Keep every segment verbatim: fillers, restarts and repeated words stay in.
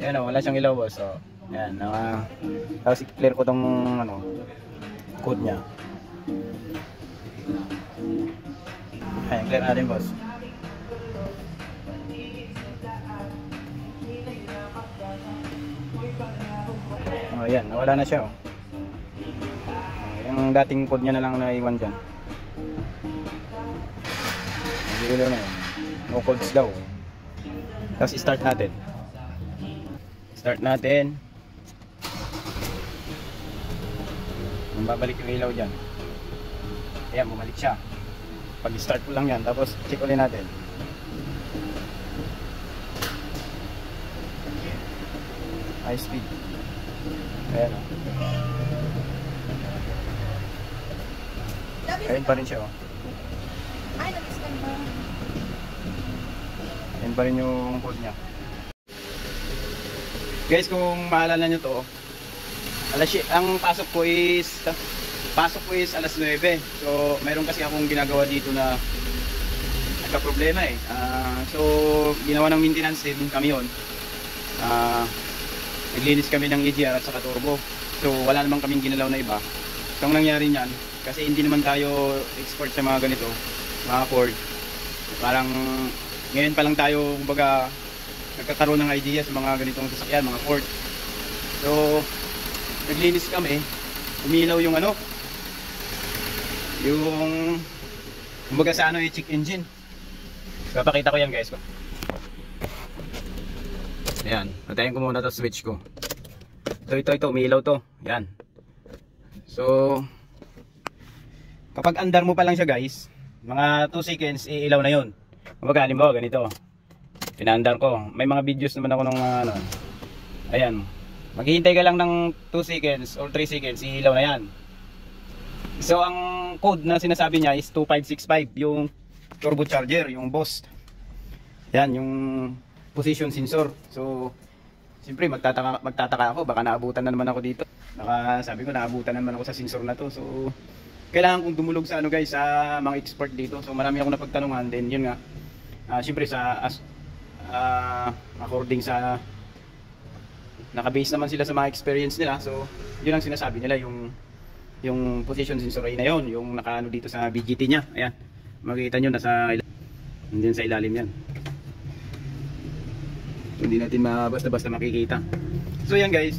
Ayan o, wala siyang ilaw boss. So, ayan, naka, tapos i-clear ko tong ano, code niya. Ayan, clear natin boss. Oh, ayan, nawala na siya oh. Yung dating code niya na lang naiwan dyan. Hindi na yun. No codes daw. Tapos start natin. Start natin. Babalik yung ilaw dyan. Ayan, bumalik siya. Pag start ko lang yan. Tapos check ulit natin. High speed. Ayan o. Ayan pa rin siya o. Ay, nag-scan ba? Ayan pa rin yung code niya. Guys, kung maalala nyo to, alas, ang pasok ko is pasok ko is alas nuwebe. So mayroon kasi akong ginagawa dito na nagka-problema eh. Uh, so ginawa ng maintenance din kami yun. Uh, naglinis kami ng E G R at saka turbo. So wala naman kaming ginalaw na iba. So ang nangyari niyan, kasi hindi naman tayo expert sa mga ganito, mga Ford. Parang ngayon pa lang tayo kumbaga nagkakaroon ng idea sa mga ganitong sasakyan, mga Ford. So naglinis kami, umilaw yung ano, yung kumbaga sa ano yung check engine. Papakita ko yan guys. Ayan, patayin ko muna to switch ko. Ito, ito, ito, umilaw to. Ayan. So kapag andar mo pa lang siya guys, mga two seconds iilaw na yun. Kumbaga halimbawa ganito, pinaandar ko. May mga videos naman ako nung uh, ano. Ayan. Maghihintay ka lang ng two seconds or three seconds, iilaw na yan. So ang code na sinasabi niya is two five six five, yung turbocharger, yung boss. Yan, yung position sensor. So siyempre magtataka, magtataka ako, baka naabutan na naman ako dito. Baka sabi ko naabutan naman ako sa sensor na to. So kailangan kong dumulog sa ano guys, sa mga expert dito. So marami akong napagtanungan. Then yun nga, uh, siyempre sa as, uh, according sa naka-base naman sila sa mga experience nila. So yun ang sinasabi nila, yung yung position sensor ay na yun, yung nakaano dito sa B G T nya. Ayan, makikita nyo nasa hindi sa ilalim yan. So, hindi natin basta-basta makikita. So yan guys,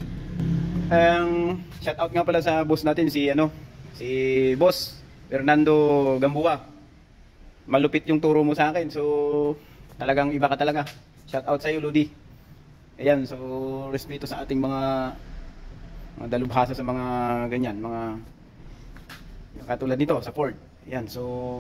um, shout out nga pala sa boss natin, si ano, si boss Fernando Gamboa. Malupit yung turo mo sa akin. So talagang iba ka talaga. Shout out sa iyo Lodi. Ayan, so respeto sa ating mga mga dalubhasa sa mga ganyan, mga katulad nito sa Ford. Ayan, so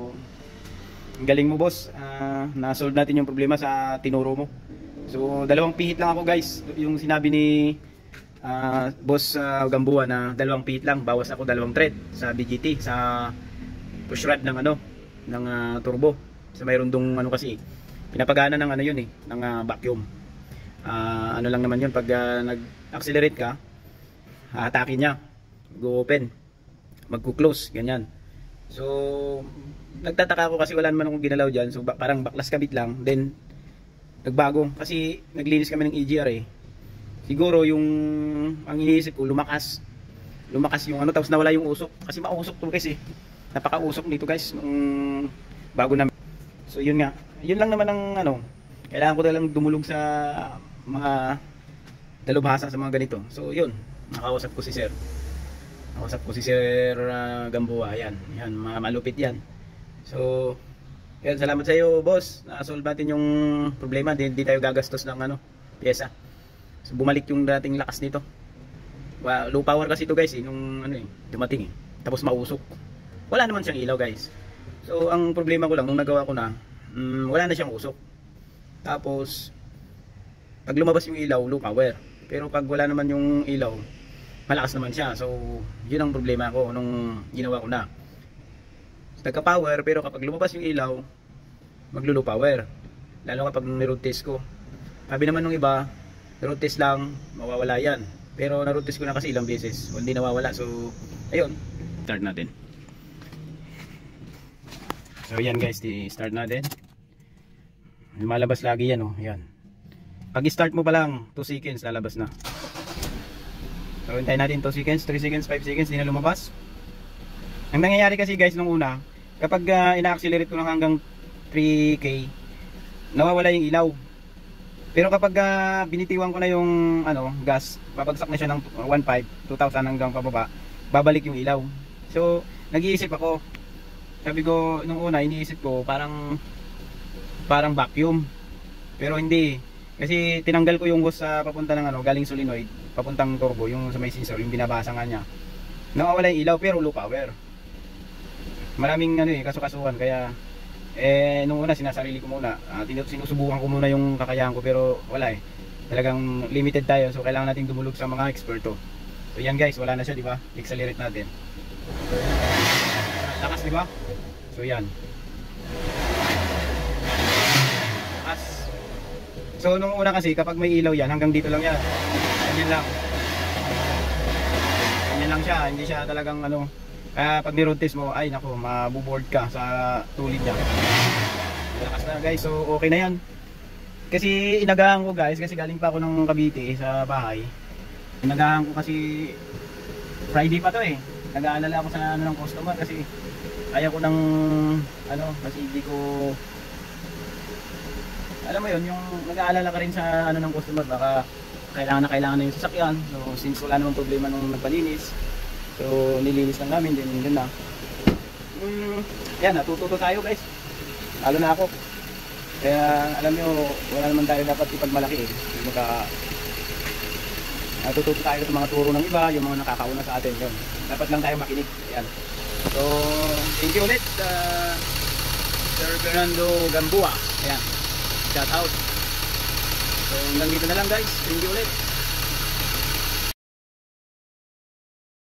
ang galing mo boss. Uh, na-solve natin yung problema sa tinuro mo. So dalawang pihit lang ako guys. Yung sinabi ni uh, boss uh, Gamboa na dalawang pihit lang, bawas ako dalawang thread sa B G T, sa push rod ng ano, ng uh, turbo. So mayroon dong ano kasi pinapagana ng ano yun eh, ng uh, vacuum. Uh, ano lang naman yun, pag uh, nag-accelerate ka, atake niya, go-open, magku-close, ganyan. So nagtataka ako kasi wala naman akong ginalaw dyan. So ba parang baklas kabit lang, then nagbago kasi naglinis kami ng E G R eh. Siguro yung ang iniisip ko, lumakas lumakas yung ano, tapos nawala yung usok. Kasi mausok to guys eh, napaka-usok dito guys nung bago na. So yun nga, yun lang naman ang ano, kailangan ko na lang dumulog sa mga dalubhasa sa mga ganito. So yun, nakausap ko si sir. Nakausap ko si Sir uh, Gamboa. Yan, yan, mga malupit yan. So yan, salamat sa iyo boss. Na-solve natin yung problema. Di, di tayo gagastos ng ano, pyesa. So bumalik yung dating lakas nito. Well, low power kasi ito guys eh, nung ano eh, dumating eh. Tapos mausok. Wala naman siyang ilaw guys. So ang problema ko lang, nung nagawa ko na, um, wala na siyang usok. Tapos pag lumabas yung ilaw, low power. Pero pag wala naman yung ilaw, malakas naman siya. So yun ang problema ko nung ginawa ko na. Nagka power, pero kapag lumabas yung ilaw, maglo-low power. Lalo kapag ni-road test ko. Sabi naman nung iba, road test lang, mawawala yan. Pero na-road test ko na kasi ilang beses, hindi nawawala. So ayun, start natin. So yan guys, di start natin. Lumalabas lagi yan oh, yan. Pag start mo pa lang, two seconds lalabas na. So hintayin natin two seconds, three seconds, five seconds, di na lumabas. Ang nangyayari kasi guys nung una, kapag uh, ina-accelerate ko lang hanggang three K, nawawala yung ilaw. Pero kapag uh, binitiwan ko na yung ano, gas, babagsak na siya ng one point five, two thousand hanggang pababa, babalik yung ilaw. So nag-iisip ako, sabi ko nung una, iniisip ko parang parang vacuum. Pero hindi, kasi tinanggal ko yung hose sa papunta ng ano, galing solenoid, papuntang turbo, yung sa may sensor, yung binabasa nga niya. Nawawala yung ilaw pero low power. Maraming ano eh, kaso-kasuhan, kaya eh nung una sinasarili ko muna, uh, sinusubukan ko muna yung kakayahan ko, pero wala eh. Talagang limited tayo, so kailangan nating dumulog sa mga eksperto. So yan guys, wala na siya, di ba? Accelerate natin. Lakas, di ba? So yan. As. So nung una kasi kapag may ilaw yan, hanggang dito lang yan. Ganyan lang. Ganyan lang siya, hindi siya talagang ano. Kaya pag ni-road test mo, ay nako, mabuboard ka sa tulid niya. Lakas na guys, so okay na yan. Kasi inagahan ko guys, kasi galing pa ako ng Cavite sa bahay. Inagahan ko kasi Friday pa to eh. Nag-aalala ako sa ano ng customer kasi ayaw ko ng ano, kasi hindi ko, alam mo yun, yung nag-aalala ka rin sa ano ng customer, baka kailangan na kailangan na yung sasakyan. So since wala namang problema nung nagpalinis, so nilinis lang namin, din din na. Mm, yan, natututo tayo guys. Lalo na ako. Kaya alam nyo, wala naman tayo dapat ipagmalaki eh. Maka, natututo tayo sa mga turo ng iba, yung mga nakakauna sa atin. Yun. Dapat lang tayo makinig. Yan. So, thank you ulit sa Sir Fernando Gambua. Ayan. Shout out. So hanggang dito na lang guys. Thank you ulit.